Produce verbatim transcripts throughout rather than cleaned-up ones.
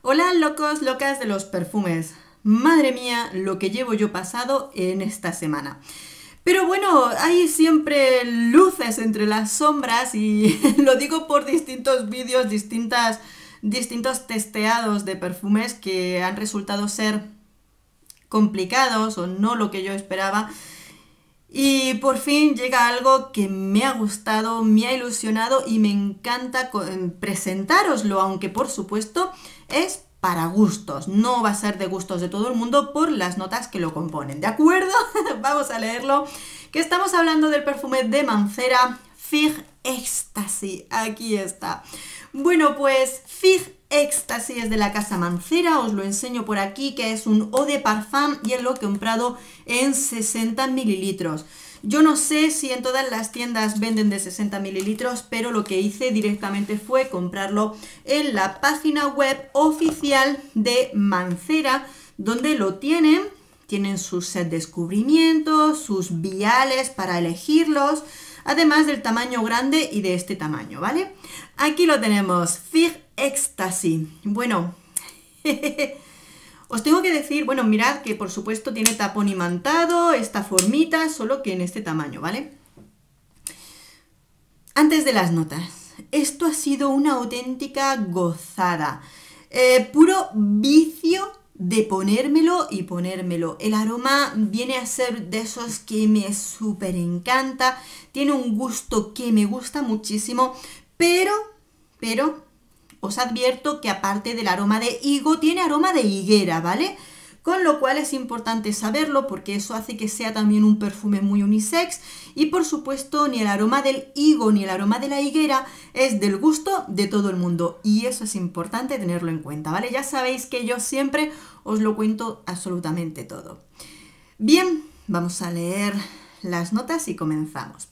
Hola locos, locas de los perfumes. Madre mía, lo que llevo yo pasado en esta semana. Pero bueno, hay siempre luces entre las sombras y lo digo por distintos vídeos, distintas, distintos testeados de perfumes que han resultado ser complicados o no lo que yo esperaba. Y por fin llega algo que me ha gustado, me ha ilusionado y me encanta presentároslo, aunque por supuesto es para gustos, no va a ser de gustos de todo el mundo por las notas que lo componen, ¿de acuerdo? Vamos a leerlo, que estamos hablando del perfume de Mancera Fig Ecstasy, aquí está. Bueno, pues Fig Ecstasy es de la casa Mancera, os lo enseño por aquí, que es un eau de parfum y lo he comprado en sesenta mililitros. Yo no sé si en todas las tiendas venden de sesenta mililitros, pero lo que hice directamente fue comprarlo en la página web oficial de Mancera, donde lo tienen. Tienen su set de descubrimientos, sus viales para elegirlos, además del tamaño grande y de este tamaño, ¿vale? Aquí lo tenemos, Fig Ecstasy. Bueno, os tengo que decir, bueno, mirad que por supuesto tiene tapón imantado, esta formita, solo que en este tamaño, ¿vale? Antes de las notas, esto ha sido una auténtica gozada, eh, puro vicio de ponérmelo y ponérmelo. El aroma viene a ser de esos que me súper encanta, tiene un gusto que me gusta muchísimo, pero, pero... os advierto que aparte del aroma de higo, tiene aroma de higuera, ¿vale? Con lo cual es importante saberlo porque eso hace que sea también un perfume muy unisex y por supuesto ni el aroma del higo ni el aroma de la higuera es del gusto de todo el mundo y eso es importante tenerlo en cuenta, ¿vale? Ya sabéis que yo siempre os lo cuento absolutamente todo. Bien, vamos a leer las notas y comenzamos.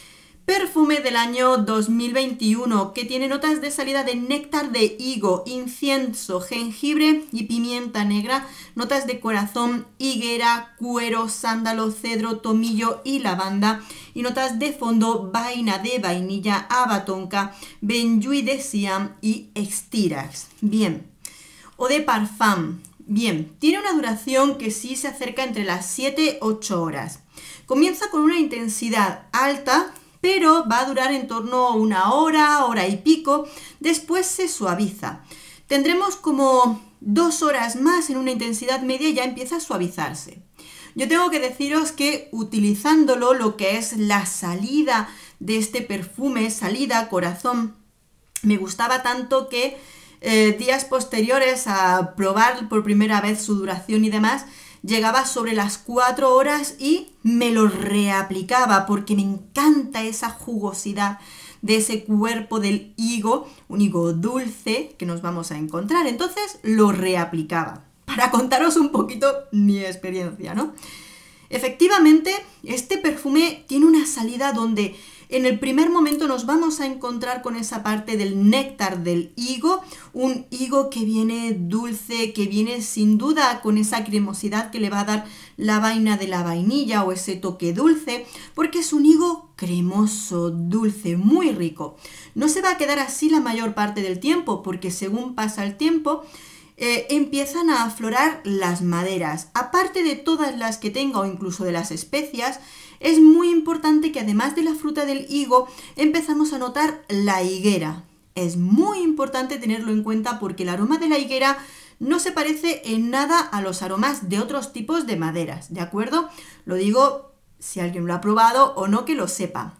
Perfume del año dos mil veintiuno que tiene notas de salida de néctar de higo, incienso, jengibre y pimienta negra, notas de corazón, higuera, cuero, sándalo, cedro, tomillo y lavanda y notas de fondo, vaina de vainilla, abatonca, benjuí de siam y extirax. Bien, eau de parfum. Bien, tiene una duración que sí se acerca entre las siete a ocho horas. Comienza con una intensidad alta, pero va a durar en torno a una hora, hora y pico, después se suaviza. Tendremos como dos horas más en una intensidad media y ya empieza a suavizarse. Yo tengo que deciros que utilizándolo, lo que es la salida de este perfume, salida, corazón, me gustaba tanto que eh, días posteriores a probar por primera vez su duración y demás, llegaba sobre las cuatro horas y me lo reaplicaba porque me encanta esa jugosidad de ese cuerpo del higo, un higo dulce que nos vamos a encontrar. Entonces lo reaplicaba para contaros un poquito mi experiencia, ¿no? Efectivamente, este perfume tiene una salida donde en el primer momento nos vamos a encontrar con esa parte del néctar del higo, un higo que viene dulce, que viene sin duda con esa cremosidad que le va a dar la vaina de la vainilla o ese toque dulce, porque es un higo cremoso, dulce, muy rico. No se va a quedar así la mayor parte del tiempo, porque según pasa el tiempo, Eh, empiezan a aflorar las maderas. Aparte de todas las que tenga o incluso de las especias, es muy importante que además de la fruta del higo empezamos a notar la higuera. Es muy importante tenerlo en cuenta porque el aroma de la higuera no se parece en nada a los aromas de otros tipos de maderas, ¿de acuerdo? Lo digo si alguien lo ha probado o no, que lo sepa.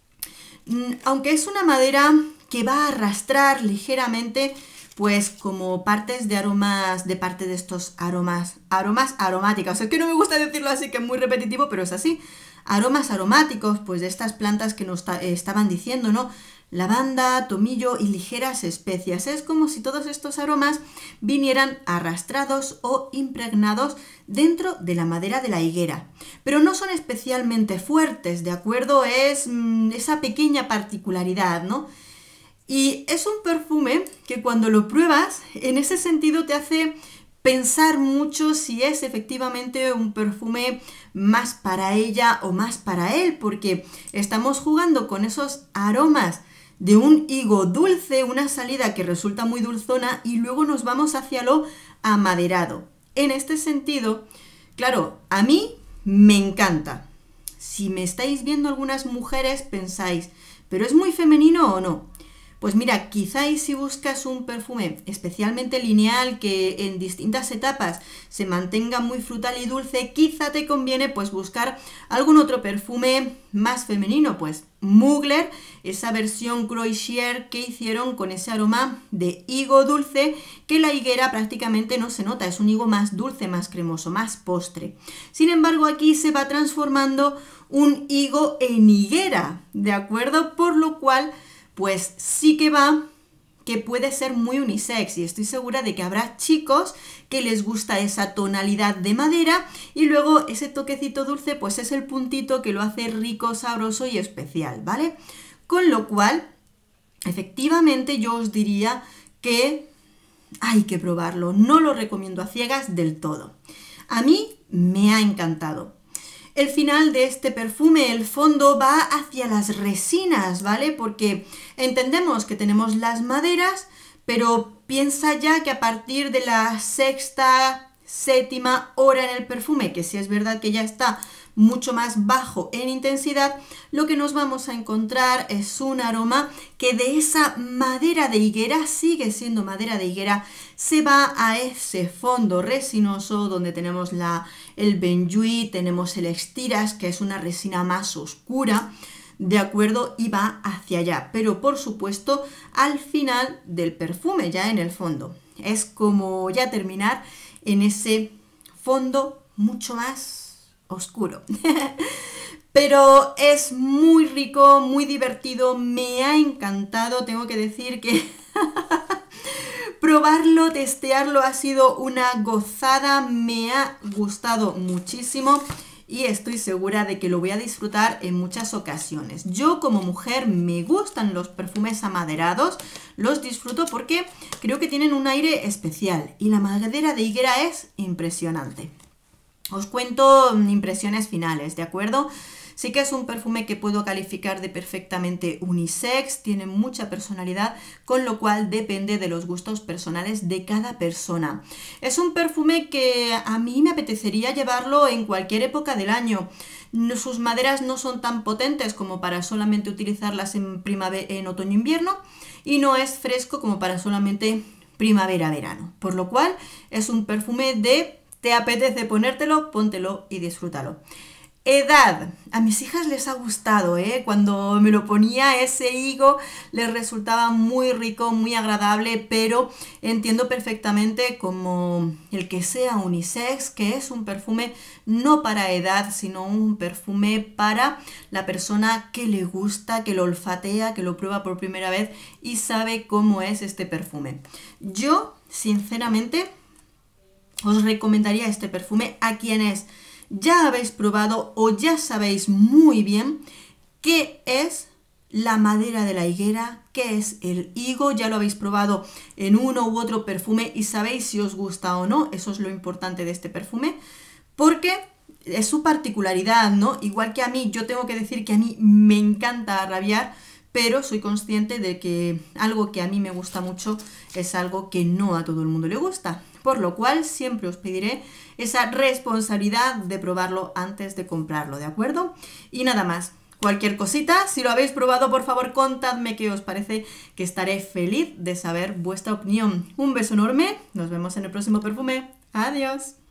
Aunque es una madera que va a arrastrar ligeramente pues como partes de aromas, de parte de estos aromas, aromas aromáticos. Es que no me gusta decirlo así, que es muy repetitivo, pero es así. Aromas aromáticos, pues de estas plantas que nos estaban diciendo, ¿no? Lavanda, tomillo y ligeras especias. Es como si todos estos aromas vinieran arrastrados o impregnados dentro de la madera de la higuera. Pero no son especialmente fuertes, ¿de acuerdo? Es mmm, esa pequeña particularidad, ¿no? Y es un perfume que cuando lo pruebas, en ese sentido te hace pensar mucho si es efectivamente un perfume más para ella o más para él, porque estamos jugando con esos aromas de un higo dulce, una salida que resulta muy dulzona y luego nos vamos hacia lo amaderado. En este sentido, claro, a mí me encanta. Si me estáis viendo algunas mujeres pensáis, ¿pero es muy femenino o no? Pues mira, quizás si buscas un perfume especialmente lineal que en distintas etapas se mantenga muy frutal y dulce, quizá te conviene pues buscar algún otro perfume más femenino, pues Mugler, esa versión Croisier que hicieron con ese aroma de higo dulce que la higuera prácticamente no se nota, es un higo más dulce, más cremoso, más postre. Sin embargo, aquí se va transformando un higo en higuera, ¿de acuerdo? Por lo cual pues sí que va, que puede ser muy unisex y estoy segura de que habrá chicos que les gusta esa tonalidad de madera y luego ese toquecito dulce pues es el puntito que lo hace rico, sabroso y especial, ¿vale? Con lo cual, efectivamente yo os diría que hay que probarlo, no lo recomiendo a ciegas del todo. A mí me ha encantado. El final de este perfume, el fondo, va hacia las resinas, ¿vale? Porque entendemos que tenemos las maderas, pero piensa ya que a partir de la sexta, séptima hora en el perfume, que sí es verdad que ya está mucho más bajo en intensidad, lo que nos vamos a encontrar es un aroma que de esa madera de higuera, sigue siendo madera de higuera, se va a ese fondo resinoso donde tenemos la, el Benjuí, tenemos el Estiras, que es una resina más oscura, ¿de acuerdo? Y va hacia allá, pero por supuesto al final del perfume, ya en el fondo. Es como ya terminar en ese fondo mucho más oscuro. Pero es muy rico, muy divertido, me ha encantado, tengo que decir que probarlo, testearlo ha sido una gozada, me ha gustado muchísimo y estoy segura de que lo voy a disfrutar en muchas ocasiones. Yo como mujer me gustan los perfumes amaderados, los disfruto porque creo que tienen un aire especial y la madera de higuera es impresionante. Os cuento impresiones finales, ¿de acuerdo? Sí que es un perfume que puedo calificar de perfectamente unisex, tiene mucha personalidad, con lo cual depende de los gustos personales de cada persona. Es un perfume que a mí me apetecería llevarlo en cualquier época del año. Sus maderas no son tan potentes como para solamente utilizarlas en primavera, en otoño-invierno, y no es fresco como para solamente primavera-verano. Por lo cual es un perfume de ¿te apetece ponértelo? Póntelo y disfrútalo. Edad. A mis hijas les ha gustado, ¿eh? Cuando me lo ponía ese higo les resultaba muy rico, muy agradable, pero entiendo perfectamente como el que sea unisex, que es un perfume no para edad, sino un perfume para la persona que le gusta, que lo olfatea, que lo prueba por primera vez y sabe cómo es este perfume. Yo, sinceramente, os recomendaría este perfume a quienes ya habéis probado o ya sabéis muy bien qué es la madera de la higuera, qué es el higo, ya lo habéis probado en uno u otro perfume y sabéis si os gusta o no, eso es lo importante de este perfume, porque es su particularidad, ¿no? Igual que a mí, yo tengo que decir que a mí me encanta rabiar, pero soy consciente de que algo que a mí me gusta mucho es algo que no a todo el mundo le gusta. Por lo cual siempre os pediré esa responsabilidad de probarlo antes de comprarlo, ¿de acuerdo? Y nada más. Cualquier cosita, si lo habéis probado, por favor, contadme qué os parece, que estaré feliz de saber vuestra opinión. Un beso enorme, nos vemos en el próximo perfume. Adiós.